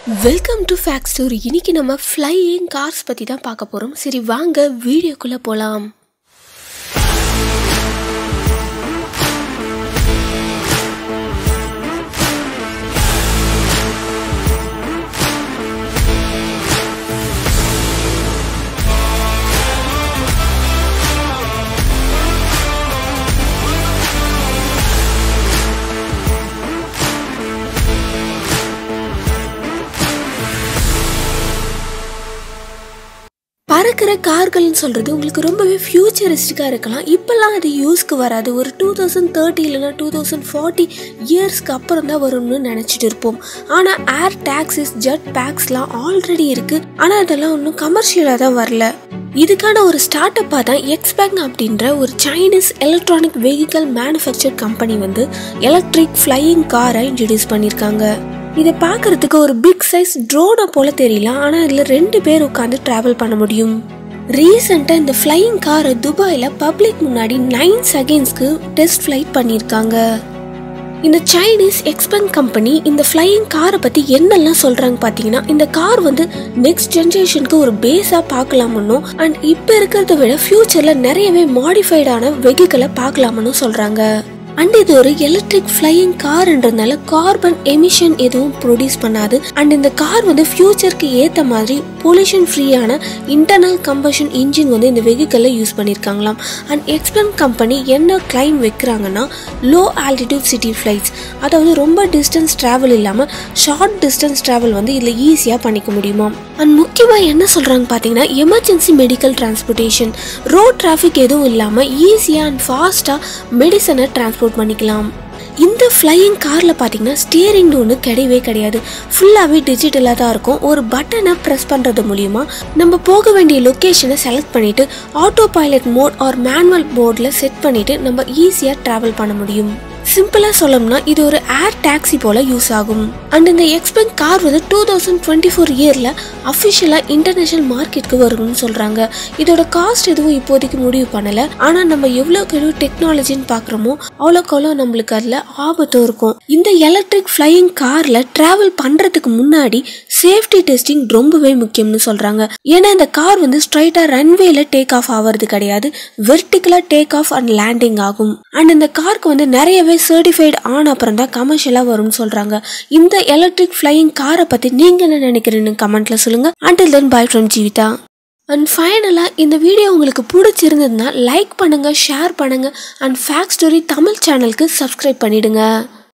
Welcome to fact story. இன்னைக்கு நம்ம flying cars பற்றி தான் பார்க்க போகிறோம். சரி வாங்க வீடியோக்குள்ளே போகலாம். பறக்கிற கார்கள்னு சொல்கிறது உங்களுக்கு ரொம்பவே ஃபியூச்சரிஸ்டிக்காக இருக்கலாம். இப்போல்லாம் அது யூஸ்க்கு வராது. ஒரு 2030 இல்லைனா 2040 இயர்ஸ்க்கு அப்புறம் தான் வரும்னு நினச்சிட்டு இருப்போம். ஆனால் ஏர் டாக்ஸிஸ், ஜெட் பேக்ஸ்லாம் ஆல்ரெடி இருக்குது. ஆனால் அதெல்லாம் ஒன்றும் கமர்ஷியலாக தான் வரல. இதுக்கான ஒரு ஸ்டார்ட் அப்பாக தான் எக்ஸ்பேங் அப்படின்ற ஒரு Chinese electronic vehicle manufacture company வந்து எலக்ட்ரிக் ஃப்ளையிங் காரை இன்ட்ரடியூஸ் பண்ணியிருக்காங்க. இதை பார்க்கறதுக்கு ஒரு பிக் சைஸ் ட்ரோனை போல தெரியலாம். ஆனால் இதில் 2 பேர் உட்காந்து டிராவல் பண்ண முடியும். ரீசெண்டாக இந்த ஃப்ளையிங் காரை துபாயில் பப்ளிக் முன்னாடி 9 செகண்ட்ஸ்க்கு டெஸ்ட் ஃப்ளைட் பண்ணியிருக்காங்க. இந்த சைனீஸ் எக்ஸ்பேங் கம்பெனி இந்த ஃப்ளையிங் காரை பற்றி என்னெல்லாம் சொல்கிறாங்க பார்த்தீங்கன்னா, இந்த கார் வந்து நெக்ஸ்ட் ஜென்ரேஷனுக்கு ஒரு பேஸாக பார்க்கலாமோ அண்ட் இப்போ இருக்கிறத விட ஃபியூச்சரில் நிறையவே மாடிஃபைடான வெஹிக்கிளை பார்க்கலாமனு சொல்கிறாங்க. அண்ட் இது ஒரு எலக்ட்ரிக் ஃப்ளையிங் கார்ன்றதுனால கார்பன் எமிஷன் எதுவும் ப்ரொடியூஸ் பண்ணாது. அண்ட் இந்த கார் வந்து ஃபியூச்சருக்கு ஏற்ற மாதிரி பொல்யூஷன் ஃப்ரீயான இன்டர்னல் கம்பஷன் இன்ஜின் வந்து இந்த வெஹிக்கிளில் யூஸ் பண்ணியிருக்காங்களாம். அண்ட் எக்ஸ்பேங் கம்பெனி என்ன கிளைம் வைக்கிறாங்கன்னா, லோ ஆல்டிடியூட் சிட்டி ஃப்ளைட்ஸ், அதாவது ரொம்ப டிஸ்டன்ஸ் ட்ராவல் இல்லாமல் ஷார்ட் டிஸ்டன்ஸ் ட்ராவல் வந்து இதில் ஈஸியாக பண்ணிக்க முடியுமா. அண்ட் முக்கியமாக என்ன சொல்கிறாங்க பார்த்தீங்கன்னா, emergency medical transportation, road traffic எதுவும் இல்லாமல் ஈஸியாக அண்ட் ஃபாஸ்ட்டாக மெடிசனை டிரான்ஸ்போர்ட் பண்ணிக்கலாம். இந்த ஃப்ளையிங் காரில் பார்த்தீங்கன்னா ஸ்டியரிங்னு ஒன்று கிடையவே கிடையாது. ஃபுல்லாகவே டிஜிட்டலாக தான் இருக்கும். ஒரு பட்டனை ப்ரெஸ் பண்ணுறது மூலிமா நம்ம போக வேண்டிய லொக்கேஷனை செலக்ட் பண்ணிவிட்டு autopilot mode or manual மோடில் செட் பண்ணிவிட்டு நம்ம ஈஸியாக ட்ராவல் பண்ண முடியும். சிம்பிளாக சொல்லணும்னா இது ஒரு ஏர் டாக்ஸி போல யூஸ் ஆகும். அண்ட் இந்த எக்ஸ்பேங் கார் வந்து 2024 இயரில் அஃபிஷியலாக இன்டர்நேஷனல் மார்க்கெட்டுக்கு வரும்னு சொல்கிறாங்க. இதோட காஸ்ட் எதுவும் இப்போதைக்கு முடிவு பண்ணலை. ஆனால் நம்ம எவ்வளோக்கு எவ்வளோ டெக்னாலஜின்னு பார்க்குறோமோ அவ்வளோக்கு அவ்வளோ நம்மளுக்கு அதில் ஆபத்தும் இருக்கும். இந்த எலக்ட்ரிக் ஃப்ளையிங் காரில் ட்ராவல் பண்ணுறதுக்கு முன்னாடி சேஃப்டி டெஸ்டிங் ரொம்பவே முக்கியம்னு சொல்கிறாங்க. ஏன்னா இந்த கார் வந்து ஸ்ட்ரைட்டாக ரன்வேல டேக் ஆஃப் ஆகிறது கிடையாது, வெர்டிகலாக டேக் ஆஃப் அண்ட் லேண்டிங் ஆகும். அண்ட் இந்த காருக்கு வந்து நிறையவே சர்டிஃபைட் ஆன அப்புறம் தான் கமர்ஷியலாக வரும்னு சொல்கிறாங்க. இந்த எலக்ட்ரிக் ஃப்ளையிங் காரை பற்றி நீங்கள் என்ன நினைக்கிறீங்கன்னு கமெண்ட்டில் சொல்லுங்கள். Until then, bye from Jeevitha. And ஃபைனலாக இந்த வீடியோ உங்களுக்கு பிடிச்சிருந்ததுன்னா லைக் பண்ணுங்கள், ஷேர் பண்ணுங்கள் அண்ட் ஃபேக்ட் ஸ்டோரி தமிழ் சேனலுக்கு சப்ஸ்கிரைப் பண்ணிவிடுங்க.